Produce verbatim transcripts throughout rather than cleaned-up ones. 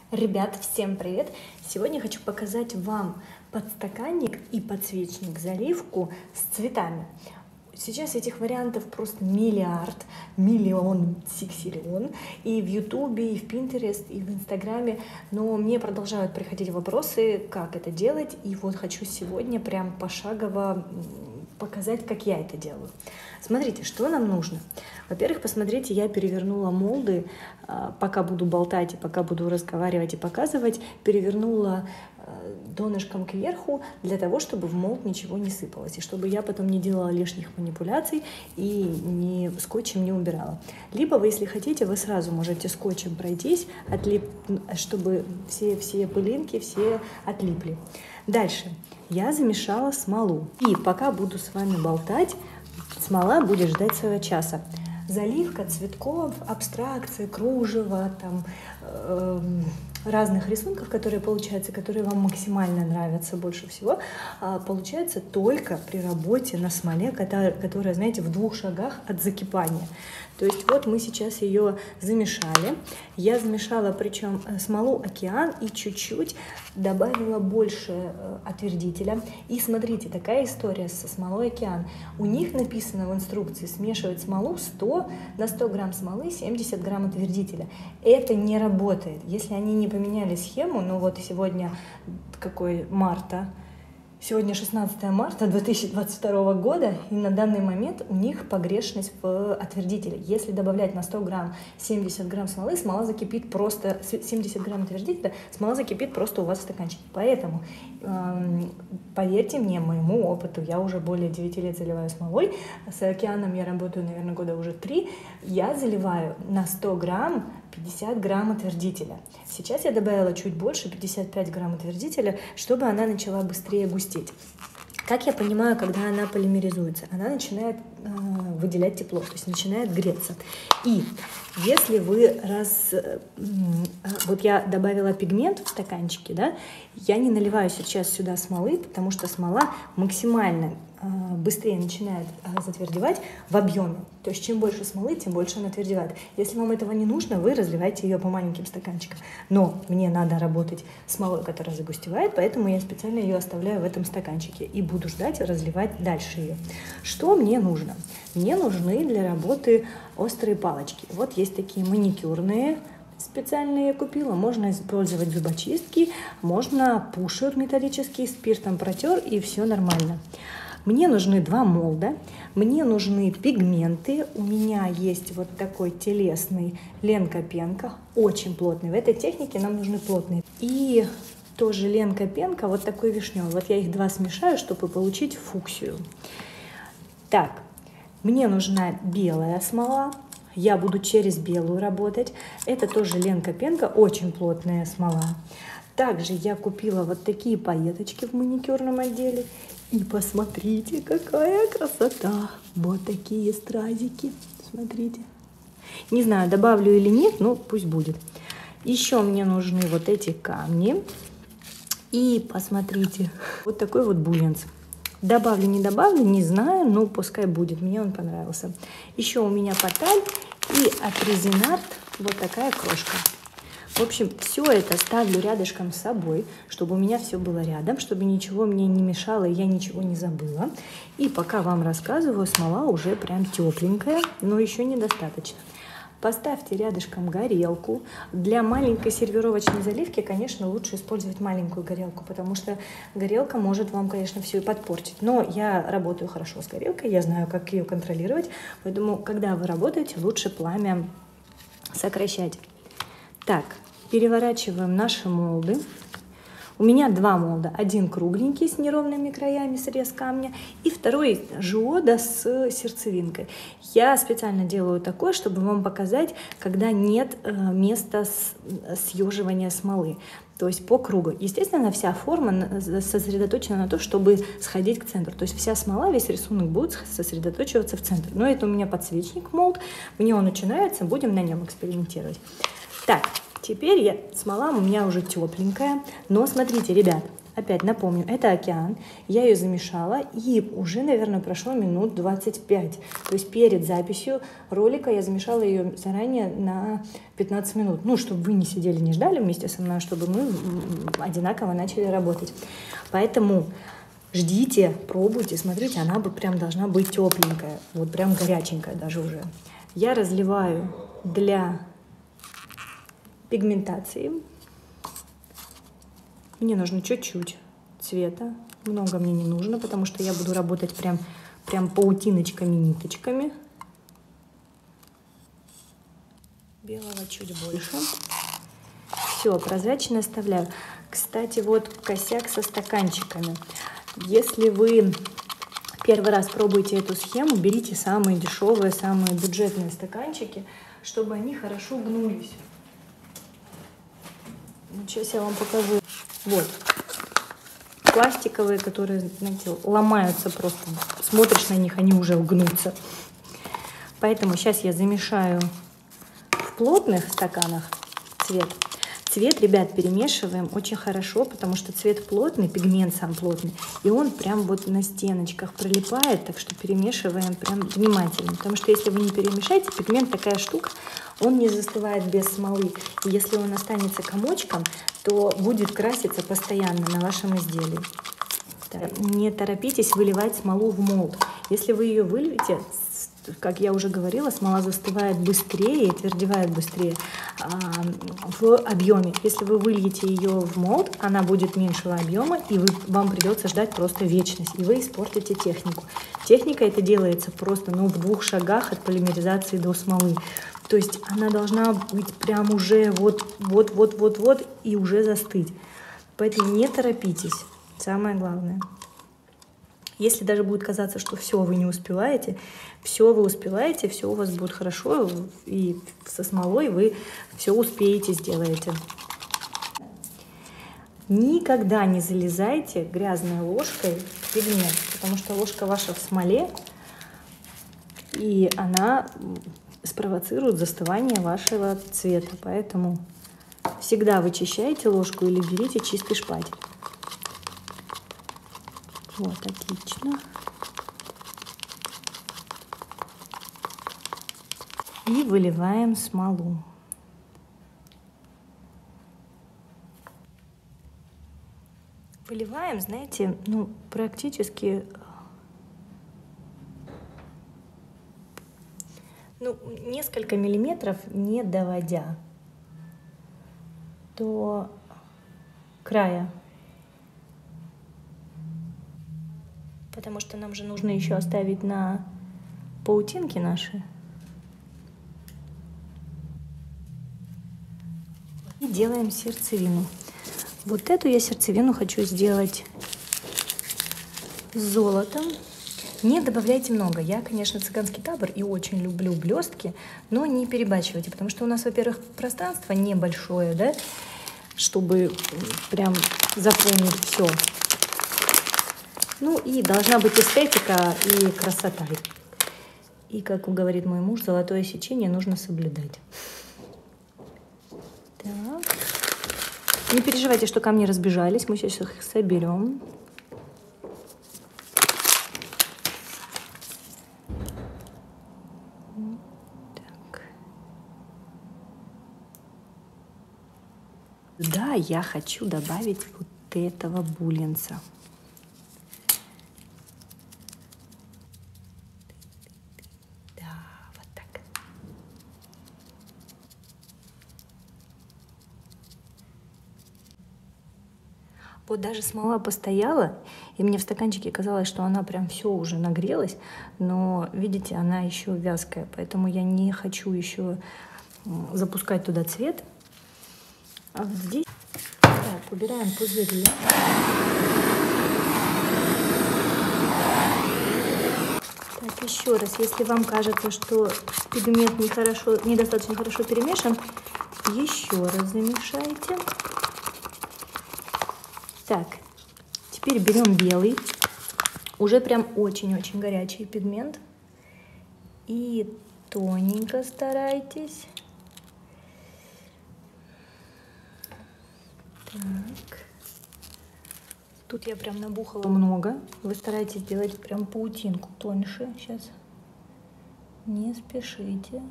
Ребят, всем привет! Сегодня хочу показать вам подстаканник и подсвечник заливку с цветами. Сейчас этих вариантов просто миллиард, миллион, сиксиллион. И в Ютубе, и в Pinterest, и в Инстаграме. Но мне продолжают приходить вопросы, как это делать. И вот хочу сегодня прям пошагово показать, как я это делаю. Смотрите, что нам нужно. Во-первых, посмотрите, я перевернула молды, пока буду болтать и пока буду разговаривать и показывать, перевернула донышком кверху для того, чтобы в молд ничего не сыпалось, и чтобы я потом не делала лишних манипуляций и не, скотчем не убирала. Либо вы, если хотите, вы сразу можете скотчем пройтись, отлип, чтобы все, все пылинки все отлипли. Дальше я замешала смолу. И пока буду с вами болтать, смола будет ждать своего часа. Заливка цветков, абстракции, кружева, там, э, разных рисунков, которые получаются, которые вам максимально нравятся больше всего, э, получается только при работе на смоле, которая, которая, знаете, в двух шагах от закипания. То есть вот мы сейчас ее замешали. Я замешала причем смолу океан и чуть-чуть добавила больше отвердителя. И смотрите, такая история со смолой океан. У них написано в инструкции смешивать смолу сто на сто грамм смолы, семьдесят грамм отвердителя. Это не работает. Если они не поменяли схему, ну вот сегодня какой марта, Сегодня шестнадцатое марта две тысячи двадцать второго года, и на данный момент у них погрешность в отвердителе. Если добавлять на сто грамм семьдесят грамм смолы, смола закипит просто, семьдесят грамм отвердителя, смола закипит просто у вас в стаканчике. Поэтому, эм, поверьте мне, моему опыту, я уже более девяти лет заливаю смолой, с океаном я работаю, наверное, года уже три, я заливаю на сто грамм пятьдесят грамм отвердителя. Сейчас я добавила чуть больше, пятьдесят пять грамм отвердителя, чтобы она начала быстрее густеть. Как я понимаю, когда она полимеризуется? Она начинает э, выделять тепло, то есть начинает греться. И если вы раз... Э, вот я добавила пигмент в стаканчике, да, я не наливаю сейчас сюда смолы, потому что смола максимально э, быстрее начинает э, затвердевать в объеме. То есть чем больше смолы, тем больше она твердевает. Если вам этого не нужно, вы разливаете ее по маленьким стаканчикам. Но мне надо работать с смолой, которая загустевает, поэтому я специально ее оставляю в этом стаканчике и буду ждать разливать дальше ее. Что мне нужно? Мне нужны для работы острые палочки. Вот есть такие маникюрные, специально я купила. Можно использовать зубочистки, можно пушер металлический, спиртом протер, и все нормально. Мне нужны два молда, мне нужны пигменты. У меня есть вот такой телесный ленка-пенка, очень плотный. В этой технике нам нужны плотные. И тоже ленка-пенка, вот такой вишневый. Вот я их два смешаю, чтобы получить фуксию. Так, мне нужна белая смола. Я буду через белую работать. Это тоже ленка-пенка, очень плотная смола. Также я купила вот такие пайеточки в маникюрном отделе. И посмотрите, какая красота! Вот такие стразики. Смотрите. Не знаю, добавлю или нет, но пусть будет. Еще мне нужны вот эти камни. И посмотрите, вот такой вот бульонц. Добавлю, не добавлю, не знаю, но пускай будет. Мне он понравился. Еще у меня поталь и от Резинарт вот такая крошка. В общем, все это ставлю рядышком с собой, чтобы у меня все было рядом, чтобы ничего мне не мешало, и я ничего не забыла. И пока вам рассказываю, смола уже прям тепленькая, но еще недостаточно. Поставьте рядышком горелку. Для маленькой сервировочной заливки, конечно, лучше использовать маленькую горелку, потому что горелка может вам, конечно, все и подпортить. Но я работаю хорошо с горелкой, я знаю, как ее контролировать, поэтому, когда вы работаете, лучше пламя сокращать. Так, переворачиваем наши молды. У меня два молда. Один кругленький с неровными краями, срез камня, и второй жиода с сердцевинкой. Я специально делаю такое, чтобы вам показать, когда нет места съеживания смолы. То есть по кругу. Естественно, вся форма сосредоточена на то, чтобы сходить к центру. То есть вся смола, весь рисунок будет сосредоточиваться в центре. Но это у меня подсвечник молд. Мне он очень нравится, будем на нем экспериментировать. Так, теперь я, смола у меня уже тепленькая. Но смотрите, ребят, опять напомню, это океан. Я ее замешала, и уже, наверное, прошло минут двадцать пять. То есть перед записью ролика я замешала ее заранее на пятнадцать минут. Ну, чтобы вы не сидели, не ждали вместе со мной, чтобы мы одинаково начали работать. Поэтому ждите, пробуйте, смотрите, она бы прям должна быть тепленькая, вот прям горяченькая даже уже. Я разливаю для пигментации. Мне нужно чуть-чуть цвета, много мне не нужно, потому что я буду работать прям, прям паутиночками, ниточками. Белого чуть больше. Все, прозрачно оставляю. Кстати, вот косяк со стаканчиками. Если вы первый раз пробуете эту схему, берите самые дешевые, самые бюджетные стаканчики, чтобы они хорошо гнулись. Сейчас я вам покажу. Вот. Пластиковые, которые, знаете, ломаются просто. Смотришь на них, они уже гнутся. Поэтому сейчас я замешаю в плотных стаканах цвет. Цвет, ребят, перемешиваем очень хорошо, потому что цвет плотный, пигмент сам плотный, и он прям вот на стеночках прилипает, так что перемешиваем прям внимательно. Потому что если вы не перемешаете, пигмент такая штука, он не застывает без смолы. И если он останется комочком, то будет краситься постоянно на вашем изделии. Не торопитесь выливать смолу в молд. Если вы ее выльете, как я уже говорила, смола застывает быстрее и твердевает быстрее а, в объеме. Если вы выльете ее в молд, она будет меньшего объема, и вы, вам придется ждать просто вечность, и вы испортите технику. Техника это делается просто ну, в двух шагах от полимеризации до смолы. То есть она должна быть прям уже вот-вот-вот-вот-вот и уже застыть. Поэтому не торопитесь, самое главное. Если даже будет казаться, что все, вы не успеваете, все вы успеваете, все у вас будет хорошо, и со смолой вы все успеете, сделаете. Никогда не залезайте грязной ложкой в пигмент, потому что ложка ваша в смоле, и она спровоцирует застывание вашего цвета. Поэтому всегда вычищайте ложку или берите чистый шпатель. Вот, отлично. И выливаем смолу. Выливаем, знаете, ну, практически, ну, несколько миллиметров, не доводя до края. Потому что нам же нужно еще оставить на паутинки наши. И делаем сердцевину. Вот эту я сердцевину хочу сделать с золотом. Не добавляйте много. Я, конечно, цыганский табор и очень люблю блестки, но не перебачивайте, потому что у нас, во-первых, пространство небольшое, да, чтобы прям заполнить все. Ну и должна быть эстетика и красота. И, как говорит мой муж, золотое сечение нужно соблюдать. Так. Не переживайте, что камни разбежались. Мы сейчас их соберем. Так. Да, я хочу добавить вот этого бульонца. Вот даже смола постояла, и мне в стаканчике казалось, что она прям все уже нагрелась, но, видите, она еще вязкая, поэтому я не хочу еще запускать туда цвет. А вот здесь... Так, убираем пузыри. Так, еще раз, если вам кажется, что пигмент нехорошо, недостаточно хорошо перемешан, еще раз замешайте. Так, теперь берем белый, уже прям очень-очень горячий пигмент, и тоненько старайтесь. Так. Тут я прям набухала много. Вы стараетесь делать прям паутинку тоньше. Сейчас не спешите.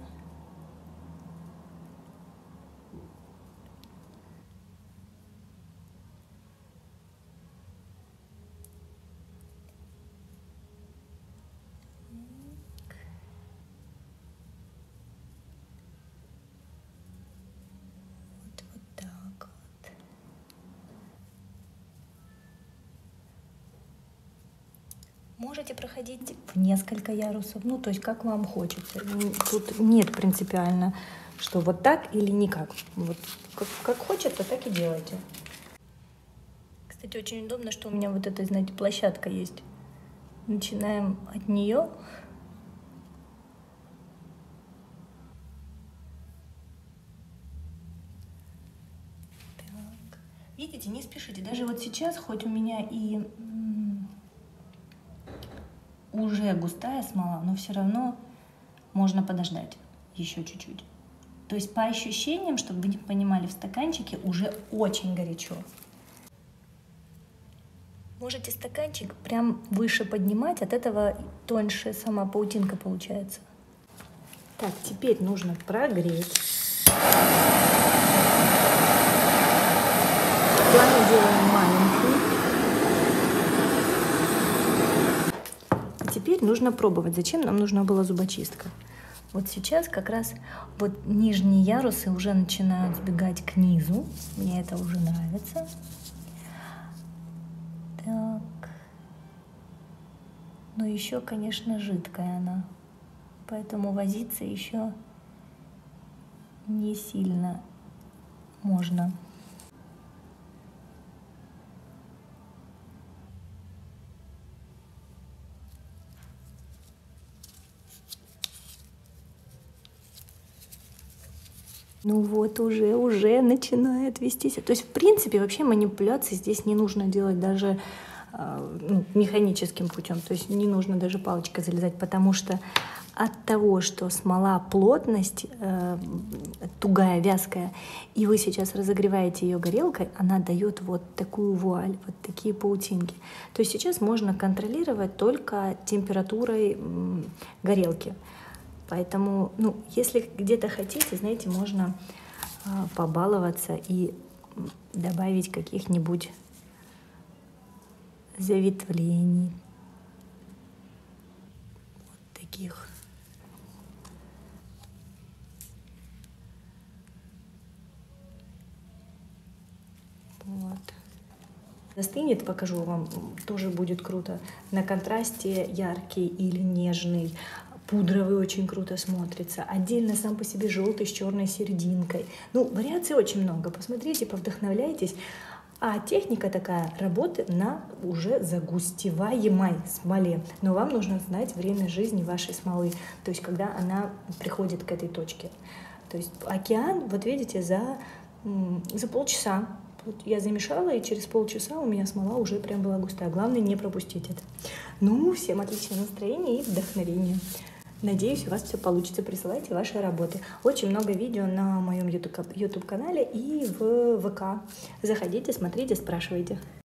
Можете проходить в несколько ярусов, ну, то есть как вам хочется. Тут нет принципиально, что вот так или никак. Вот как, как хочется, так и делайте. Кстати, очень удобно, что у меня вот эта, знаете, площадка есть. Начинаем от нее. Так. Видите, не спешите. Даже вот сейчас, хоть у меня и уже густая смола, но все равно можно подождать еще чуть-чуть. То есть по ощущениям, чтобы вы понимали, в стаканчике уже очень горячо. Можете стаканчик прям выше поднимать, от этого тоньше сама паутинка получается. Так, теперь нужно прогреть. Пламя делаем маленький. Теперь нужно пробовать. Зачем нам нужна была зубочистка? Вот сейчас как раз вот нижние ярусы уже начинают сбегать к низу. Мне это уже нравится. Так. Но еще, конечно, жидкая она. Поэтому возиться еще не сильно можно. Ну вот уже, уже начинает вестись. То есть, в принципе, вообще манипуляции здесь не нужно делать даже э, ну, механическим путем. То есть не нужно даже палочкой залезать, потому что от того, что смола плотность, э, тугая, вязкая, и вы сейчас разогреваете ее горелкой, она дает вот такую вуаль, вот такие паутинки. То есть сейчас можно контролировать только температурой э, горелки. Поэтому, ну, если где-то хотите, знаете, можно а, побаловаться и добавить каких-нибудь заветвлений. Вот таких. Вот. Застынет, покажу вам, тоже будет круто. На контрасте яркий или нежный. Пудровый очень круто смотрится. Отдельно сам по себе желтый с черной серединкой. Ну, вариаций очень много. Посмотрите, повдохновляйтесь. А техника такая, работы на уже загустеваемой смоле. Но вам нужно знать время жизни вашей смолы. То есть, когда она приходит к этой точке. То есть, океан, вот видите, за, за полчаса. Вот я замешала, и через полчаса у меня смола уже прям была густая. Главное, не пропустить это. Ну, всем отличного настроения и вдохновения. Надеюсь, у вас все получится. Присылайте ваши работы. Очень много видео на моем YouTube-канале и в ВК. Заходите, смотрите, спрашивайте.